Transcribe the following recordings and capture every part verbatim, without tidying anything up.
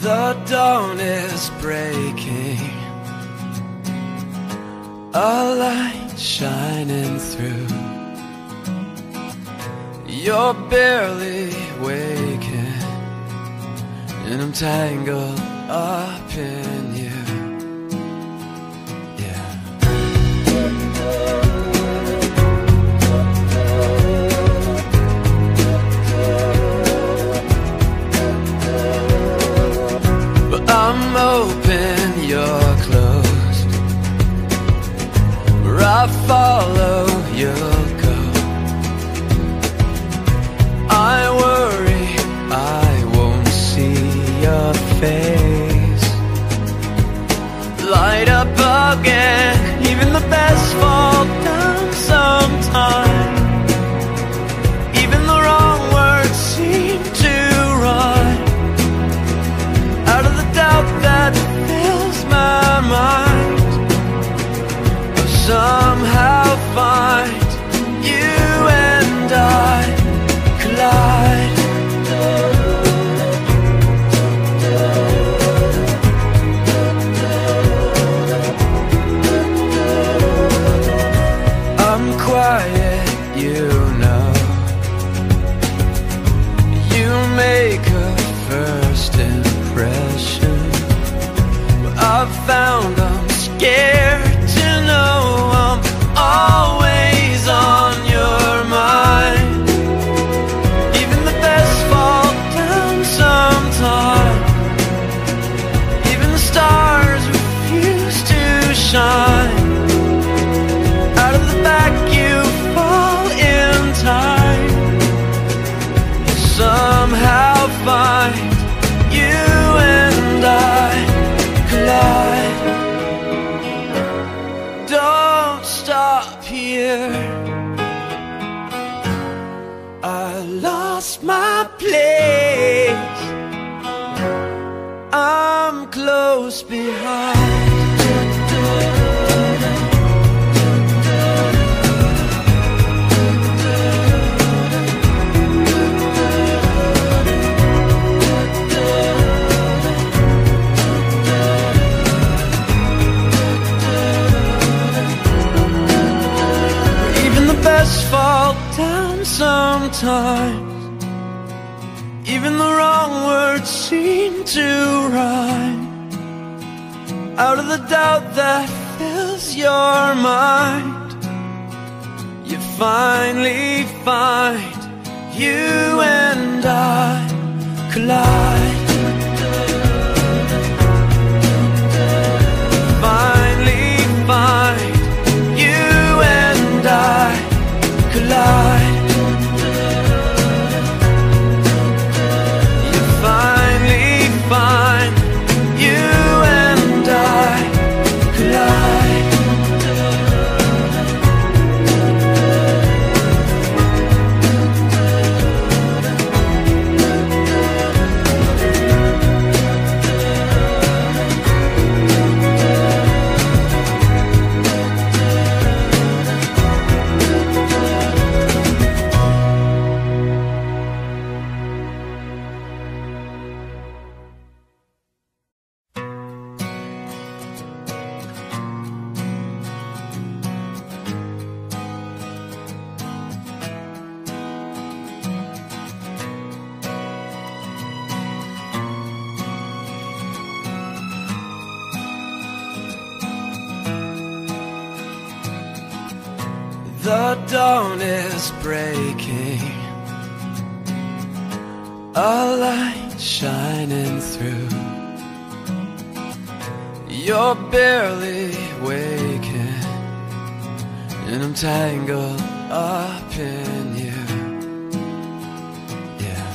The dawn is breaking, a light shining through. You're barely waking, and I'm tangled up in you. Yeah. But I'm open, you're closed. Where I follow, you'll go. I worry I won't see your face light up again. Even the best fall down sometime. Even the wrong words seem to rhyme. Out of the doubt that fills my mind, I'll somehow find you and I collide. I'm quiet, you know. You make a first impression, but I've found I'm scared to know I'm always on your mind. Even the best fall down sometime. Even the stars refuse to shine. Out of the back you fall in time. You somehow find you and I collide. Don't stop here. I lost my place. I'm close behind. Even the best fall down sometimes. Even the wrong words seem to rhyme. Out of the doubt that fills your mind, you finally find you and I collide. Finally find you and I collide. Find you and I collide. The dawn is breaking, a light shining through. You're barely waking, and I'm tangled up in you. Yeah.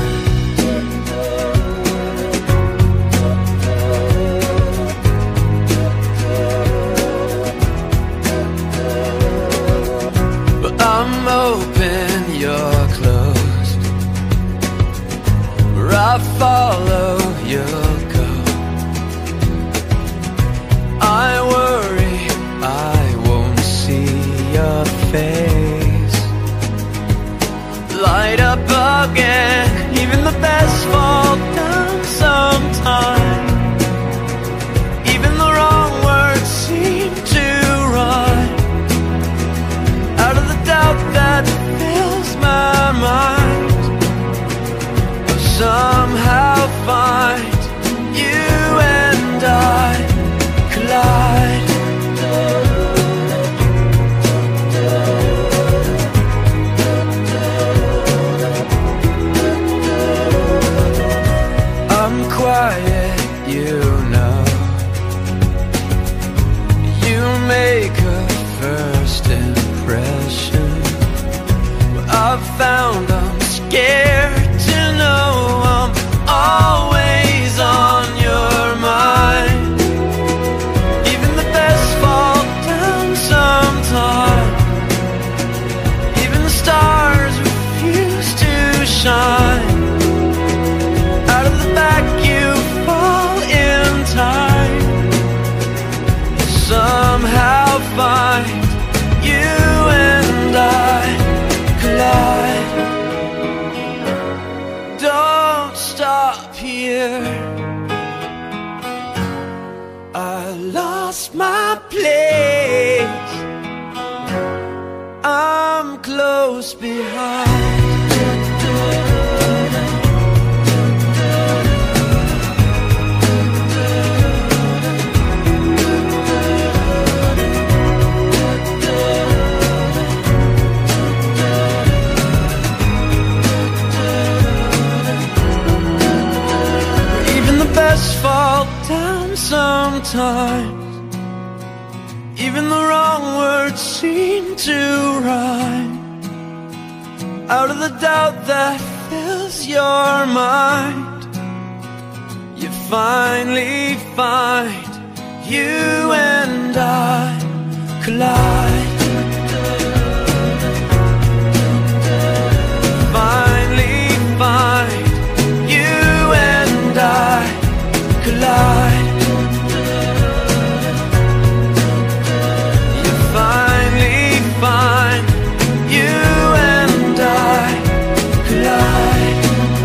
But I'm open, you're closed. Where I follow, you'll go. I worry I won't see your face light up again. Even the best fall down sometimes. I've found I'm scared to know I'm always on your mind. Even the best fall down sometime. Even the stars refuse to shine. Out of the back you fall in time. You somehow find you and I collide. Don't stop here. I lost my place. I'm close behind. Fall down sometimes. Even the wrong words seem to rhyme. Out of the doubt that fills your mind, you finally find you and I collide. Finally find you and I collide. You finally find you and I collide.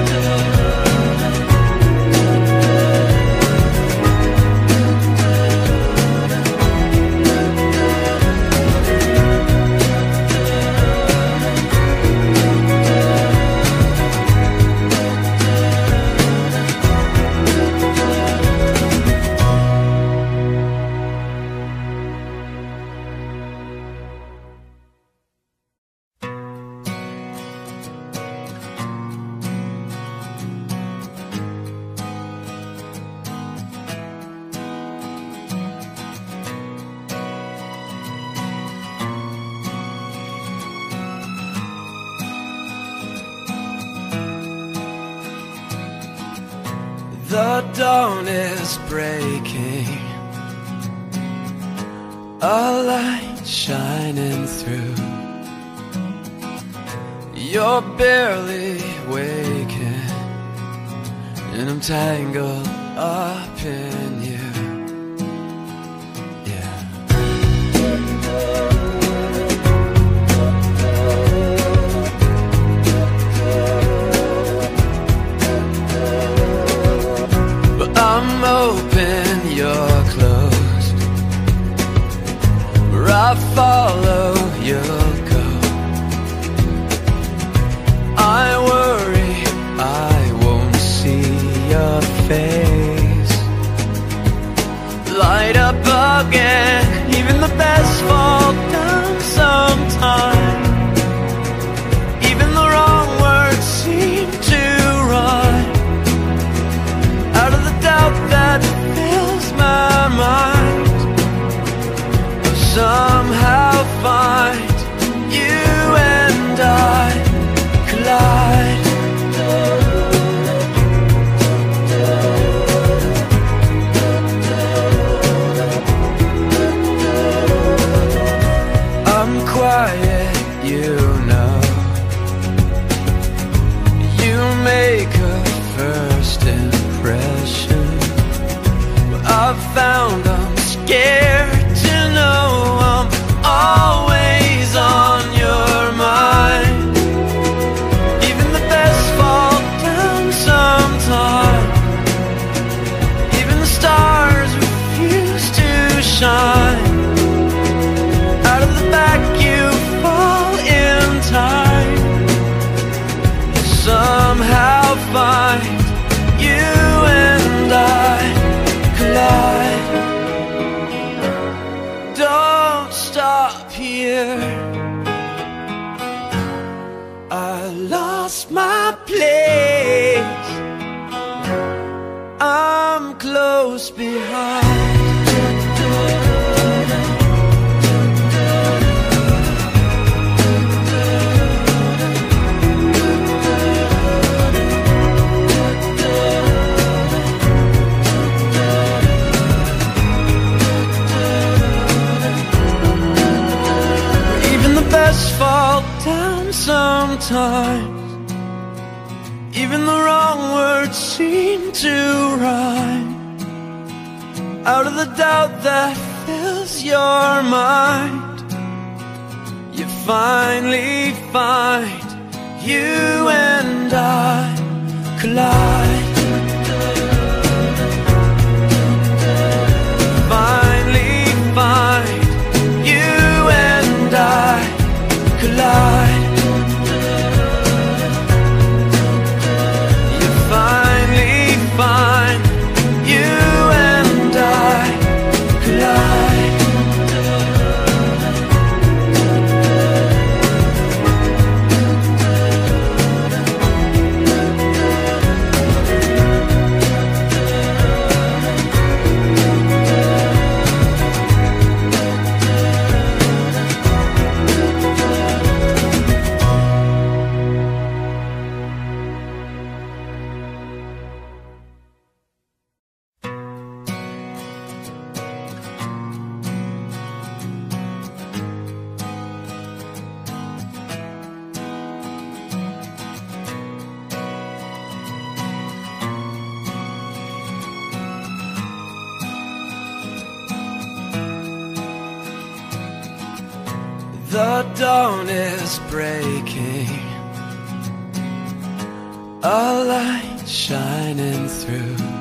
The dawn is breaking, a light shining through. You're barely waking, and I'm tangled up in you. Yeah. I'm open, you're closed. Where I follow, you'll go. I worry I won't see your face. Light up again. Even the best fall down sometime. Even the wrong words seem to rhyme. Out of the doubt that fills my mind, I'll somehow find you and I collide. I'm quiet, you know. You make a first impression. I've found I'm scared to know I'm always on your mind. Even the best fall down sometime. Even the stars refuse to shine. Out of the back you fall in time. You somehow find you and I collide. Don't stop here. I lost my place. I'm close behind. sometimes even the wrong words seem to rhyme. Out of the doubt that fills your mind, you finally find you and I collide. Finally find you and I collide. You finally find you and I collide. The dawn is breaking, a light shining through.